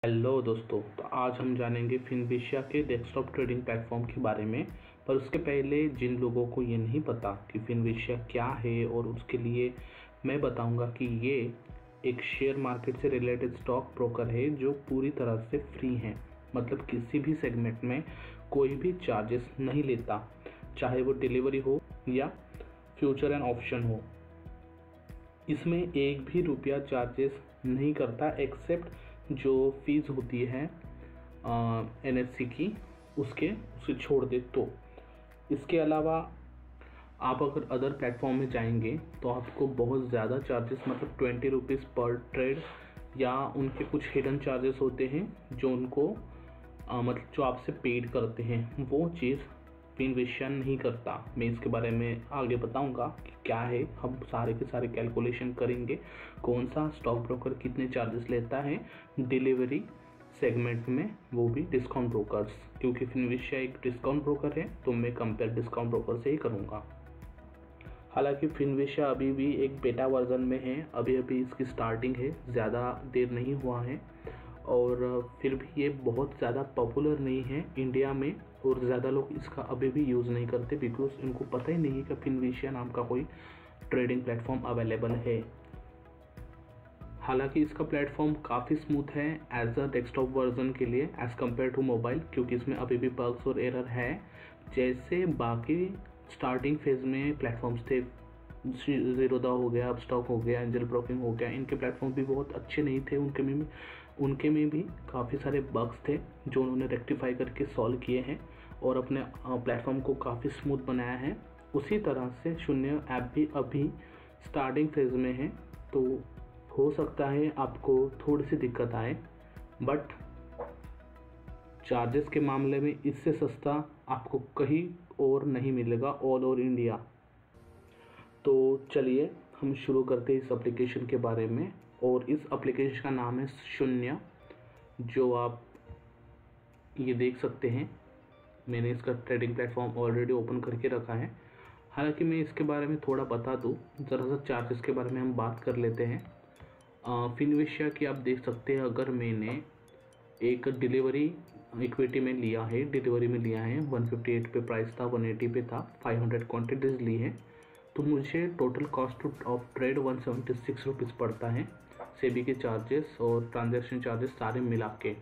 Hello दोस्तों, तो आज हम जानेंगे फिनविशिया के डेस्कटॉप ट्रेडिंग प्लेटफॉर्म के बारे में। पर उसके पहले जिन लोगों को ये नहीं पता कि फिनविशिया क्या है और उसके लिए मैं बताऊंगा कि ये एक शेयर मार्केट से रिलेटेड स्टॉक ब्रोकर है जो पूरी तरह से फ्री है। मतलब किसी भी सेगमेंट में कोई भी चार्जेस नहीं लेता, चाहे वो डिलीवरी हो या फ्यूचर एंड ऑप्शन हो। इसमें एक भी रुपया चार्जेस नहीं करता एक्सेप्ट जो फीस होती है NSE की, उसे छोड़ दे तो। इसके अलावा आप अगर अदर प्लेटफॉर्म में जाएंगे तो आपको बहुत ज़्यादा चार्जेस, मतलब 20 रुपीज़ पर ट्रेड, या उनके कुछ हिडन चार्जेस होते हैं जो उनको मतलब जो आपसे पेड करते हैं, वो चीज़ फिनविशिया नहीं करता। मैं इसके बारे में आगे बताऊंगा कि क्या है। हम सारे के सारे कैलकुलेशन करेंगे कौन सा स्टॉक ब्रोकर कितने चार्जेस लेता है डिलीवरी सेगमेंट में, वो भी डिस्काउंट ब्रोकर्स। क्योंकि फिनविशिया एक डिस्काउंट ब्रोकर है तो मैं कंपेयर डिस्काउंट ब्रोकर से ही करूँगा। हालांकि फिनविशिया अभी भी एक बेटा वर्जन में है, अभी इसकी स्टार्टिंग है, ज़्यादा देर नहीं हुआ है, और फिर भी ये बहुत ज़्यादा पॉपुलर नहीं है इंडिया में, और ज़्यादा लोग इसका अभी भी यूज़ नहीं करते बिकॉज इनको पता ही नहीं है कि फिनविशिया नाम का कोई ट्रेडिंग प्लेटफॉर्म अवेलेबल है। हालांकि इसका प्लेटफॉर्म काफ़ी स्मूथ है एज अ डेस्कटॉप वर्जन के लिए एज़ कम्पेयर टू मोबाइल, क्योंकि इसमें अभी भी बग्स और एरर है जैसे बाकी स्टार्टिंग फेज में प्लेटफॉर्म्स थे। ज़ीरोधा हो गया, अपस्टॉक हो गया, एंजल ब्रोकिंग हो गया, इनके प्लेटफॉर्म भी बहुत अच्छे नहीं थे। उनके में भी काफ़ी सारे बग्स थे जो उन्होंने रेक्टिफाई करके सॉल्व किए हैं और अपने प्लेटफॉर्म को काफ़ी स्मूथ बनाया है। उसी तरह से शून्य ऐप भी अभी स्टार्टिंग फेज में है, तो हो सकता है आपको थोड़ी सी दिक्कत आए, बट चार्जेस के मामले में इससे सस्ता आपको कहीं और नहीं मिलेगा ऑल ओवर इंडिया। तो चलिए हम शुरू करते हैं इस एप्लीकेशन के बारे में। और इस एप्लीकेशन का नाम है शून्य, जो आप ये देख सकते हैं। मैंने इसका ट्रेडिंग प्लेटफॉर्म ऑलरेडी ओपन करके रखा है। हालांकि मैं इसके बारे में थोड़ा बता दूं, ज़रा सा चार्जेस के बारे में हम बात कर लेते हैं। फिनविशिया की आप देख सकते हैं, अगर मैंने एक डिलीवरी इक्विटी में लिया है, 158 पे प्राइस था, 180 पे था, 500 क्वान्टिटीज़ ली है, तो मुझे total cost of trade 176 rupees पड़ता है, सेबी के चार्जेस और ट्रांजैक्शन चार्जेस सारे मिला के।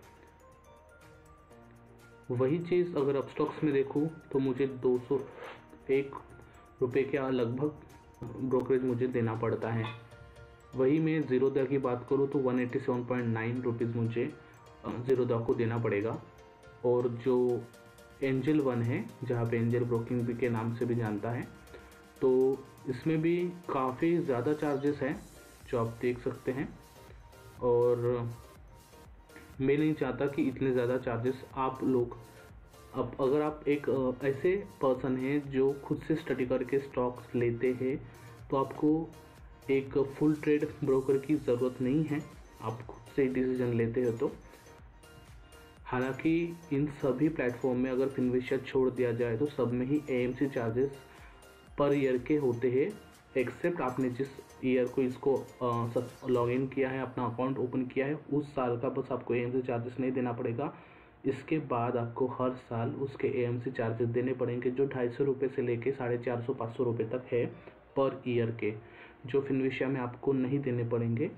वही चीज़ अगर अपस्टॉक्स में देखूँ तो मुझे 201 रुपये के लगभग ब्रोकरेज मुझे देना पड़ता है। वही मैं ज़ीरोधा की बात करूँ तो 187.9 रुपीज़ मुझे ज़ीरोधा को देना पड़ेगा। और जो एंजल वन है, जहाँ पे एंजल ब्रोकिंग भी के नाम से भी जानता है, तो इसमें भी काफ़ी ज़्यादा चार्जेस हैं जो आप देख सकते हैं। और मैं नहीं चाहता कि इतने ज़्यादा चार्जेस आप लोग, अब अगर आप एक ऐसे पर्सन हैं जो खुद से स्टडी करके स्टॉक्स लेते हैं, तो आपको एक फुल ट्रेड ब्रोकर की ज़रूरत नहीं है, आप खुद से डिसीजन लेते हो तो। हालांकि इन सभी प्लेटफॉर्म में अगर फिनविशिया छोड़ दिया जाए तो सब में ही AMC चार्जेस पर ईयर के होते हैं, एक्सेप्ट आपने जिस ईयर को इसको लॉगिन किया है, अपना अकाउंट ओपन किया है, उस साल का बस आपको AMC चार्जेस नहीं देना पड़ेगा। इसके बाद आपको हर साल उसके AMC चार्जेस देने पड़ेंगे, जो 250 रुपये से लेके 450-500 रुपये तक है पर ईयर के, जो फिनविशिया में आपको नहीं देने पड़ेंगे।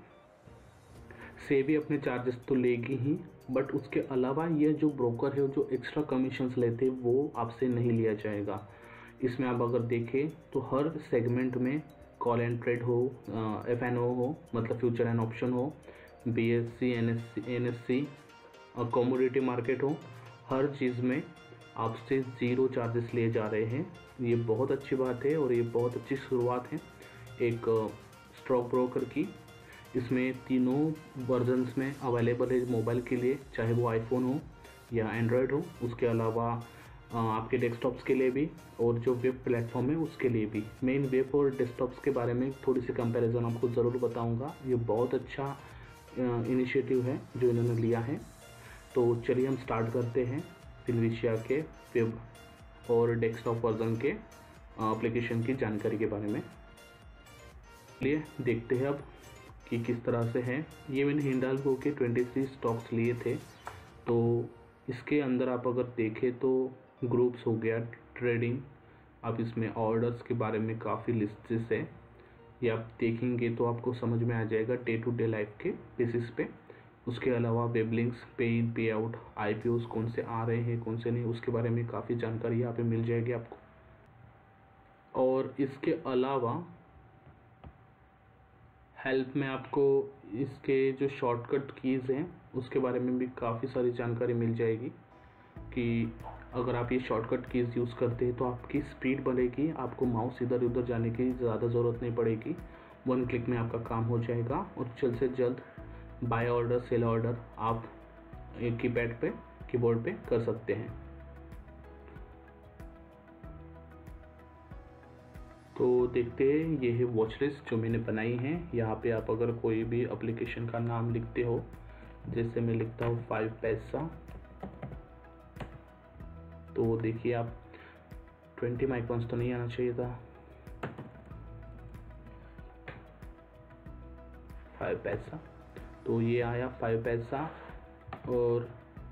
सेबी अपने चार्जेस तो लेगी ही, बट उसके अलावा ये जो ब्रोकर है जो एक्स्ट्रा कमीशंस लेते हैं वो आपसे नहीं लिया जाएगा। इसमें आप अगर देखें तो हर सेगमेंट में कॉल एंड ट्रेड हो, FNO हो, मतलब फ्यूचर एंड ऑप्शन हो, BSC, NSC, कमोडिटी मार्केट हो, हर चीज़ में आपसे ज़ीरो चार्जेस लिए जा रहे हैं। ये बहुत अच्छी बात है और ये बहुत अच्छी शुरुआत है एक स्टॉक ब्रोकर की। इसमें तीनों वर्जन्स में अवेलेबल है मोबाइल के लिए, चाहे वो आईफोन हो या एंड्रॉयड हो, उसके अलावा आपके डेस्कटॉप्स के लिए भी, और जो वेब प्लेटफॉर्म है उसके लिए भी। मैं इन वेब और डेस्कटॉप्स के बारे में थोड़ी सी कंपैरिजन आपको ज़रूर बताऊंगा। ये बहुत अच्छा इनिशिएटिव है जो इन्होंने लिया है। तो चलिए हम स्टार्ट करते हैं फिनविशिया के वेब और डेस्कटॉप वर्जन के एप्लीकेशन की जानकारी के बारे में। चलिए देखते हैं अब कि कि किस तरह से है। ये मैंने हिंडाल्को के 23 स्टॉक्स लिए थे। तो इसके अंदर आप अगर देखें तो ग्रुप्स हो गया, ट्रेडिंग, आप इसमें ऑर्डर्स के बारे में काफ़ी लिस्ट्स है, ये आप देखेंगे तो आपको समझ में आ जाएगा डे टू डे लाइफ के बेसिस पे। उसके अलावा वेब लिंक्स, पे इन पे आउट, IPOs कौन से आ रहे हैं कौन से नहीं, उसके बारे में काफ़ी जानकारी यहाँ पे मिल जाएगी आपको। और इसके अलावा हेल्प में आपको इसके जो शॉर्टकट कीज़ हैं उसके बारे में भी काफ़ी सारी जानकारी मिल जाएगी कि अगर आप ये शॉर्टकट कीज़ यूज़ करते हैं तो आपकी स्पीड बढ़ेगी, आपको माउस इधर उधर जाने की ज़्यादा ज़रूरत नहीं पड़ेगी, 1 क्लिक में आपका काम हो जाएगा और जल्द से जल्द बाय ऑर्डर सेल ऑर्डर आप एक कीबोर्ड पे कर सकते हैं। तो देखते हैं, ये है वॉच लिस्ट जो मैंने बनाई है। यहाँ पे आप अगर कोई भी एप्लीकेशन का नाम लिखते हो, जैसे मैं लिखता हूँ 5 पैसा, तो देखिए आप 20 माइक्रॉन्स तो नहीं आना चाहिए था, 5 पैसा, तो ये आया 5 पैसा। और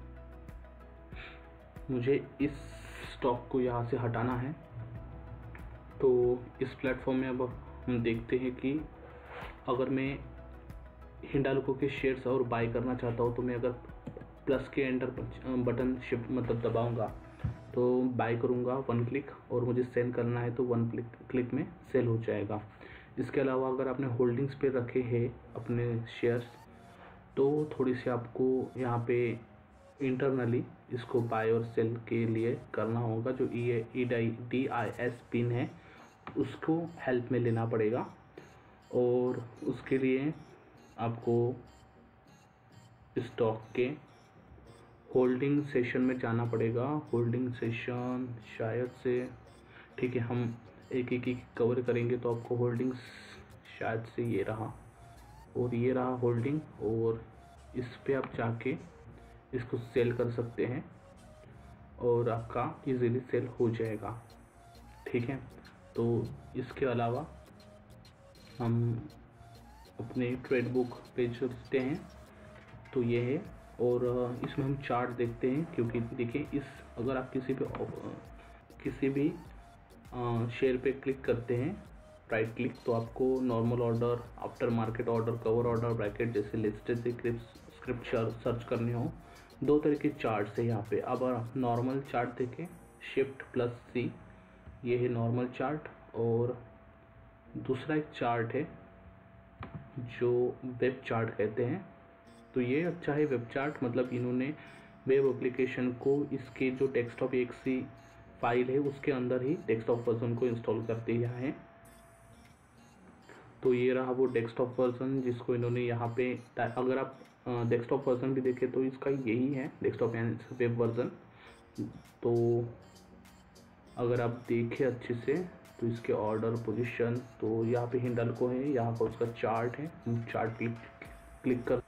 मुझे इस स्टॉक को यहाँ से हटाना है। तो इस प्लेटफॉर्म में अब हम देखते हैं कि अगर मैं हिंडाल्को के शेयर्स और बाय करना चाहता हूँ तो मैं अगर प्लस के एंटर बटन शिफ्ट मतलब दबाऊंगा तो बाय करूंगा 1 क्लिक, और मुझे सेल करना है तो 1 क्लिक में सेल हो जाएगा। इसके अलावा अगर आपने होल्डिंग्स पे रखे हैं अपने शेयर्स तो थोड़ी सी आपको यहाँ पे इंटरनली इसको बाय और सेल के लिए करना होगा। जो DIS पिन है उसको हेल्प में लेना पड़ेगा, और उसके लिए आपको स्टॉक के होल्डिंग सेशन में जाना पड़ेगा। होल्डिंग सेशन शायद से, ठीक है, हम एक एक कवर करेंगे तो आपको होल्डिंग्स शायद से ये रहा और ये रहा होल्डिंग, और इस पे आप जाके इसको सेल कर सकते हैं और आपका इजीली सेल हो जाएगा। ठीक है, तो इसके अलावा हम अपने ट्रेड बुक पे चलते हैं, तो ये है, और इसमें हम चार्ट देखते हैं, क्योंकि देखिए इस अगर आप किसी भी शेयर पे क्लिक करते हैं राइट क्लिक, तो आपको normal order, after market order, cover order, bracket जैसे लिस्टेड स्क्रिप्ट सर्च करने हो, 2 तरह के चार्ट है यहाँ पे। अब आप नॉर्मल चार्ट देखें, Shift+C, ये है नॉर्मल चार्ट, और दूसरा एक चार्ट है जो वेब चार्ट कहते हैं। तो ये अच्छा है वेब चार्ट, मतलब इन्होंने वेब एप्लीकेशन को इसके जो डेस्कटॉप exe फाइल है उसके अंदर ही डेस्कटॉप वर्जन को इंस्टॉल कर दिया है। तो ये रहा वो डेस्कटॉप वर्जन जिसको इन्होंने यहाँ पे, अगर आप डेस्कटॉप वर्जन भी देखें तो इसका यही है डेस्कटॉप यानी वेब वर्जन। तो अगर आप देखें अच्छे से तो इसके ऑर्डर पोजीशन, तो यहाँ पे हिंडाल्को है, यहाँ पर उसका चार्ट है, हम चार्ट क्लिक कर,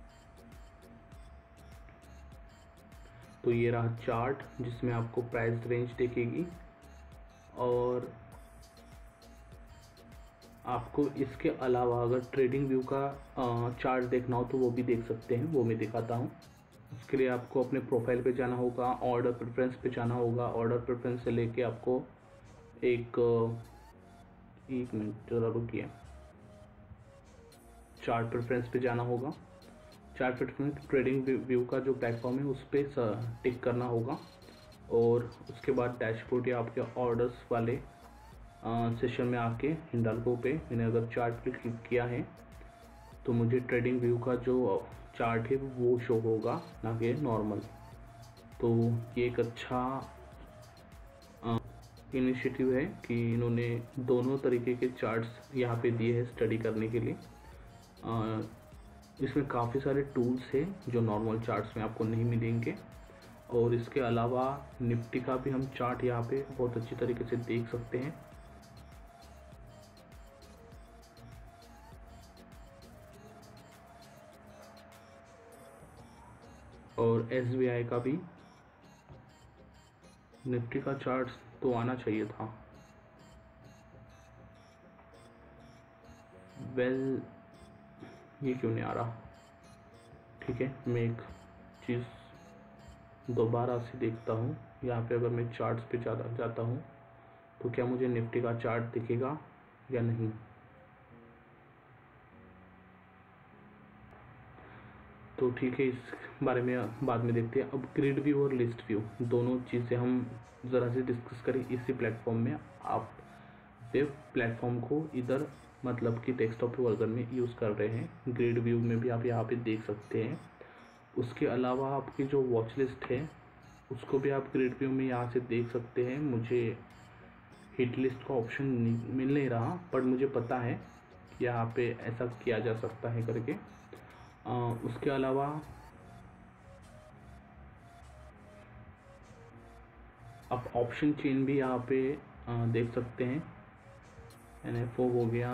तो ये रहा चार्ट जिसमें आपको प्राइस रेंज दिखेगी, और आपको इसके अलावा अगर ट्रेडिंग व्यू का चार्ट देखना हो तो वो भी देख सकते हैं, वो मैं दिखाता हूँ। उसके लिए आपको अपने प्रोफाइल पे जाना होगा, ऑर्डर प्रेफरेंस पे जाना होगा, ऑर्डर प्रेफरेंस से लेके आपको एक मिनट जरा रुकिए, चार्ट प्रेफरेंस पे जाना होगा। चार्ट प्रेफरेंस ट्रेडिंग व्यू का जो प्लेटफॉर्म है उस पर टिक करना होगा, और उसके बाद डैशबोर्ड या आपके ऑर्डर्स वाले सेशन में आके हिंडाल्को पे मैंने अगर चार्ट पे क्लिक किया है तो मुझे ट्रेडिंग व्यू का जो चार्ट है वो शो होगा, ना कि नॉर्मल। तो ये एक अच्छा इनिशिएटिव है कि इन्होंने दोनों तरीके के चार्ट्स यहाँ पे दिए हैं स्टडी करने के लिए। इसमें काफ़ी सारे टूल्स हैं जो नॉर्मल चार्ट्स में आपको नहीं मिलेंगे, और इसके अलावा निफ्टी का भी हम चार्ट यहाँ पे बहुत अच्छी तरीके से देख सकते हैं। और SBI का भी निफ्टी का चार्ट तो आना चाहिए था। वेल ये क्यों नहीं आ रहा? ठीक है, मैं एक चीज़ दोबारा से देखता हूँ। यहाँ पे अगर मैं चार्ट्स पे जाता हूँ तो क्या मुझे निफ्टी का चार्ट दिखेगा या नहीं? तो ठीक है, इस बारे में बाद में देखते हैं। अब ग्रिड व्यू और लिस्ट व्यू दोनों चीज़ें हम ज़रा से डिस्कस करें इसी प्लेटफॉर्म में। आप वेब प्लेटफॉर्म को इधर मतलब कि डेस्कटॉप वर्जन में यूज़ कर रहे हैं। ग्रिड व्यू में भी आप यहाँ पे देख सकते हैं। उसके अलावा आपकी जो वॉच लिस्ट है उसको भी आप ग्रिड व्यू में यहाँ से देख सकते हैं। मुझे हिट लिस्ट का ऑप्शन मिल नहीं रहा, पर मुझे पता है कि यहाँ पे ऐसा किया जा सकता है करके। उसके अलावा आप ऑप्शन चेन भी यहाँ पे देख सकते हैं। NFO हो गया,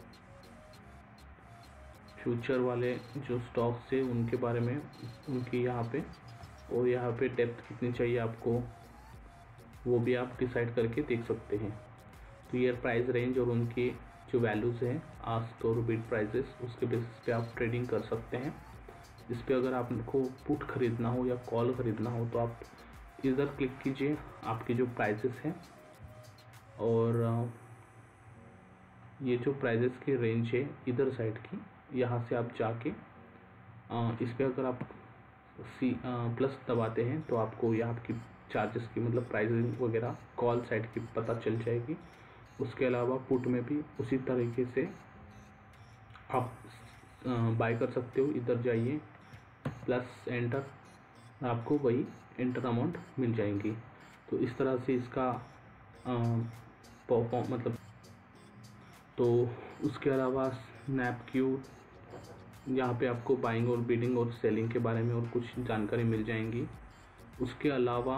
फ्यूचर वाले जो स्टॉक्स है उनके बारे में, उनकी यहाँ पे, और यहाँ पे डेप्थ कितनी चाहिए आपको वो भी आप डिसाइड करके देख सकते हैं। तो ये प्राइस रेंज और उनकी जो वैल्यूज़ हैं आस्क और बिड प्राइसेस, उसके बेसिस पे आप ट्रेडिंग कर सकते हैं। इस पे अगर आपको पुट खरीदना हो या कॉल खरीदना हो तो आप इधर क्लिक कीजिए, आपकी जो प्राइसेस हैं और ये जो प्राइसेस की रेंज है इधर साइड की, यहाँ से आप जाके इस पे अगर आप प्लस दबाते हैं तो आपको यहाँ आपकी चार्जेस की मतलब प्राइसिंग वगैरह कॉल साइड की पता चल जाएगी। उसके अलावा पुट में भी उसी तरीके से आप बाय कर सकते हो। इधर जाइए, प्लस एंटर, आपको वही एंटर अमाउंट मिल जाएंगी। तो इस तरह से इसका परफॉर्म मतलब। तो उसके अलावा स्नैपक्यू, यहाँ पे आपको बाइंग और बिडिंग और सेलिंग के बारे में और कुछ जानकारी मिल जाएंगी। उसके अलावा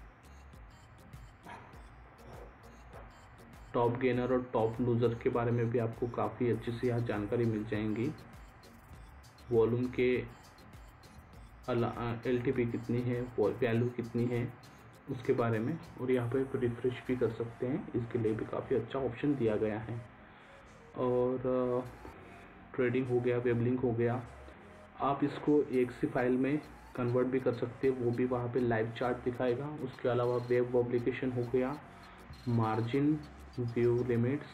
टॉप गेनर और टॉप लूज़र के बारे में भी आपको काफ़ी अच्छी से यहाँ जानकारी मिल जाएंगी। वॉल्यूम के LTP कितनी है, वैल्यू कितनी है उसके बारे में, और यहाँ पे रिफ्रेश भी कर सकते हैं। इसके लिए भी काफ़ी अच्छा ऑप्शन दिया गया है। और ट्रेडिंग हो गया, वेब लिंक हो गया, आप इसको EXE फाइल में कन्वर्ट भी कर सकते हैं, वो भी वहाँ पे लाइव चार्ट दिखाएगा। उसके अलावा वेब पब्लिकेशन हो गया, मार्जिन, व्यू लिमिट्स,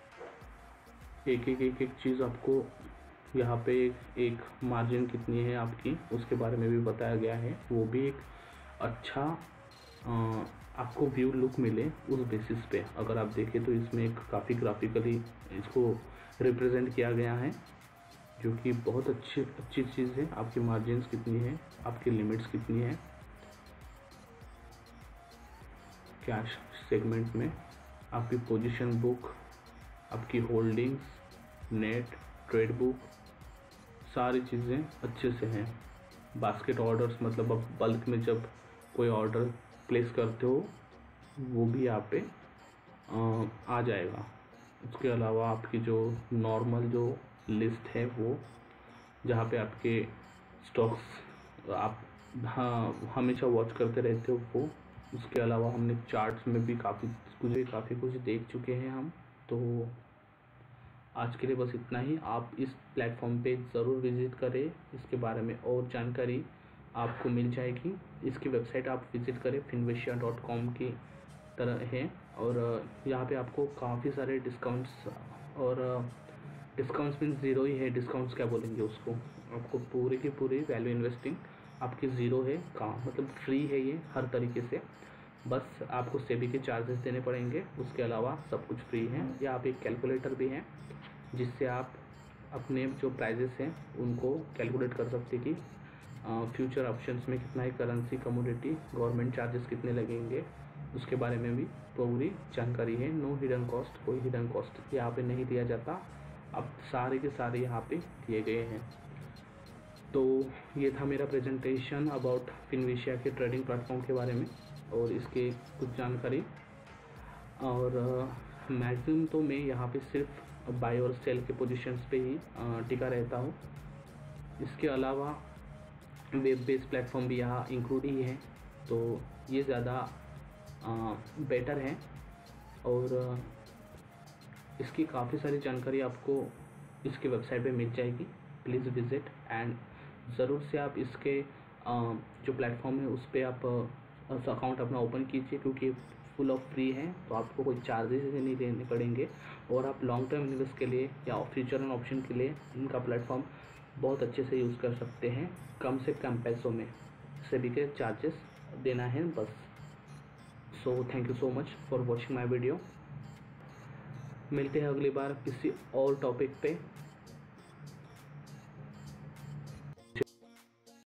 एक चीज़ आपको यहाँ पे एक मार्जिन कितनी है आपकी उसके बारे में भी बताया गया है। वो भी एक अच्छा आपको व्यू लुक मिले उस बेसिस पे अगर आप देखें तो इसमें एक काफ़ी ग्राफिकली इसको रिप्रेजेंट किया गया है, जो कि बहुत अच्छी चीज़ है। आपकी मार्जिन्स कितनी है, आपकी लिमिट्स कितनी है कैश सेगमेंट में, आपकी पोजीशन बुक, आपकी होल्डिंग्स, नेट ट्रेड बुक, सारी चीज़ें अच्छे से हैं। बास्केट ऑर्डर्स मतलब अब बल्क में जब कोई ऑर्डर प्लेस करते हो वो भी यहाँ पे आ जाएगा। उसके अलावा आपकी जो नॉर्मल जो लिस्ट है वो जहाँ पे आपके स्टॉक्स आप हमेशा वॉच करते रहते हो वो। उसके अलावा हमने चार्ट्स में भी काफ़ी कुछ देख चुके हैं हम। तो आज के लिए बस इतना ही। आप इस प्लेटफॉर्म पे ज़रूर विज़िट करें, इसके बारे में और जानकारी आपको मिल जाएगी। इसकी वेबसाइट आप विज़िट करें, finvicia.com की तरह है, और यहाँ पे आपको काफ़ी सारे डिस्काउंट्स, और डिस्काउंट्स मीन ज़ीरो ही है, डिस्काउंट्स क्या बोलेंगे उसको, आपको पूरी की पूरी वैल्यू इन्वेस्टिंग आपकी ज़ीरो है, मतलब फ्री है ये हर तरीके से। बस आपको सेबी के चार्जेस देने पड़ेंगे, उसके अलावा सब कुछ फ्री है। यहाँ पे एक कैलकुलेटर भी है जिससे आप अपने जो प्राइजेस हैं उनको कैलकुलेट कर सकते कि फ्यूचर ऑप्शंस में कितना है, करेंसी, कमोडिटी, गवर्नमेंट चार्जेस कितने लगेंगे, उसके बारे में भी पूरी जानकारी है। नो हिडन कॉस्ट, कोई हिडन कॉस्ट यहाँ पे नहीं दिया जाता, अब सारे के सारे यहाँ पे दिए गए हैं। तो ये था मेरा प्रेजेंटेशन अबाउट फिनविशिया के ट्रेडिंग प्लेटफॉर्म के बारे में और इसके कुछ जानकारी। और मैक्सिमम तो मैं यहाँ पे सिर्फ बाय और सेल के पोजीशंस पे ही टिका रहता हूँ। इसके अलावा वेब बेस्ड प्लेटफॉर्म भी यहाँ इंक्लूड ही है, तो ये ज़्यादा बेटर है। और इसकी काफ़ी सारी जानकारी आपको इसके वेबसाइट पे मिल जाएगी। प्लीज़ विज़िट एंड ज़रूर से आप इसके जो प्लेटफॉर्म है उस पर आप अकाउंट अपना ओपन कीजिए, क्योंकि फुल ऑफ फ्री है, तो आपको कोई चार्जेस नहीं देने पड़ेंगे और आप लॉन्ग टर्म इन्वेस्ट के लिए या फ्यूचर एंड ऑप्शन के लिए इनका प्लेटफॉर्म बहुत अच्छे से यूज़ कर सकते हैं, कम से कम पैसों में। सभी के चार्जेस देना है बस। So thank you so much for watching my video. मिलते हैं अगली बार किसी और टॉपिक पे।